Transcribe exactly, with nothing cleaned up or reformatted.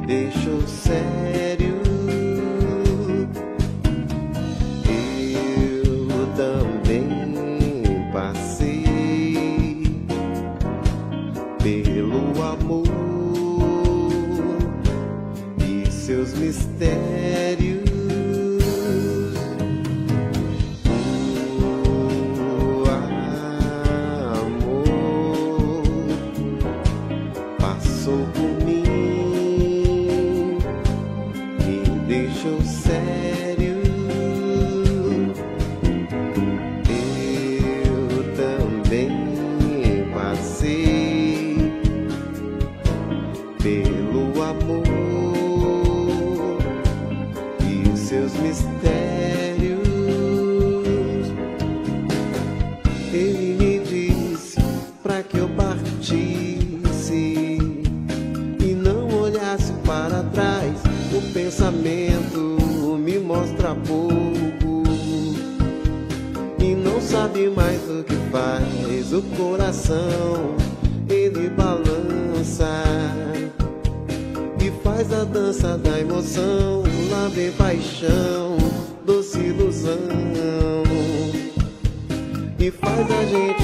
deixou sério. Eu também passei pelo amor e seus mistérios. O amor passou por mim, me deixou sério. Eu também passei pelo amor e seus mistérios. Ele me disse pra que eu partisse e não olhasse para trás. O pensamento me mostra pouco e não sabe mais o que faz. O coração ele balança e faz a dança da emoção. Lá vem paixão, doce ilusão, e faz a gente